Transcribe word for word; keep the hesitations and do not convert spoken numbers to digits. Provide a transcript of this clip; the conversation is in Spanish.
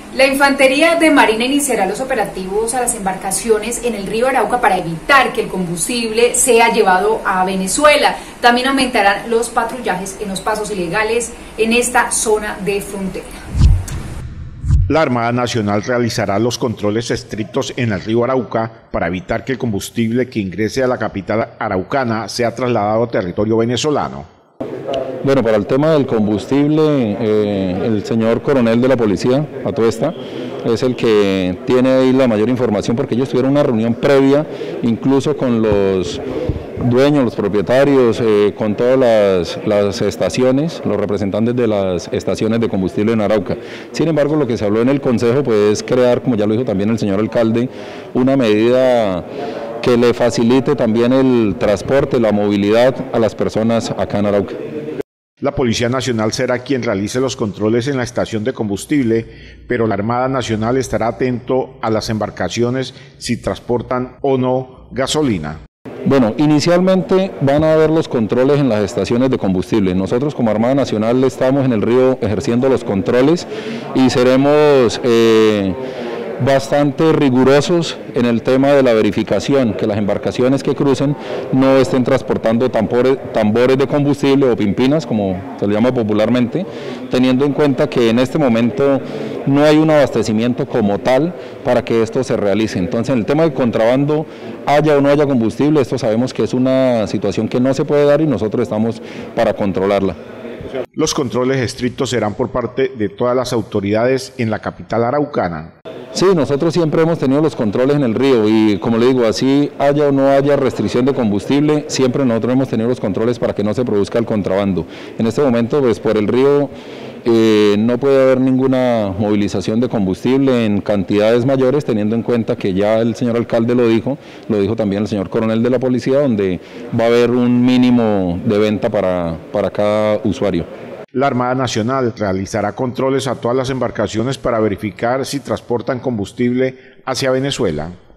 La Infantería de Marina iniciará los operativos a las embarcaciones en el río Arauca para evitar que el combustible sea llevado a Venezuela. También aumentarán los patrullajes en los pasos ilegales en esta zona de frontera. La Armada Nacional realizará los controles estrictos en el río Arauca para evitar que el combustible que ingrese a la capital araucana sea trasladado a territorio venezolano. Bueno, para el tema del combustible, eh, el señor coronel de la policía, Atuesta, es el que tiene ahí la mayor información porque ellos tuvieron una reunión previa, incluso con los dueños, los propietarios, eh, con todas las, las estaciones, los representantes de las estaciones de combustible en Arauca. Sin embargo, lo que se habló en el Consejo pues, es crear, como ya lo dijo también el señor alcalde, una medida que le facilite también el transporte, la movilidad a las personas acá en Arauca. La Policía Nacional será quien realice los controles en la estación de combustible, pero la Armada Nacional estará atento a las embarcaciones si transportan o no gasolina. Bueno, inicialmente van a haber los controles en las estaciones de combustible. Nosotros como Armada Nacional estamos en el río ejerciendo los controles y seremos eh, bastante rigurosos en el tema de la verificación, que las embarcaciones que crucen no estén transportando tambores, tambores de combustible o pimpinas, como se le llama popularmente, teniendo en cuenta que en este momento no hay un abastecimiento como tal para que esto se realice. Entonces, en el tema del contrabando, haya o no haya combustible, esto sabemos que es una situación que no se puede dar y nosotros estamos para controlarla. Los controles estrictos serán por parte de todas las autoridades en la capital araucana. Sí, nosotros siempre hemos tenido los controles en el río y como le digo, así haya o no haya restricción de combustible, siempre nosotros hemos tenido los controles para que no se produzca el contrabando. En este momento, pues por el río eh, no puede haber ninguna movilización de combustible en cantidades mayores, teniendo en cuenta que ya el señor alcalde lo dijo, lo dijo también el señor coronel de la policía, donde va a haber un mínimo de venta para, para cada usuario. La Armada Nacional realizará controles a todas las embarcaciones para verificar si transportan combustible hacia Venezuela.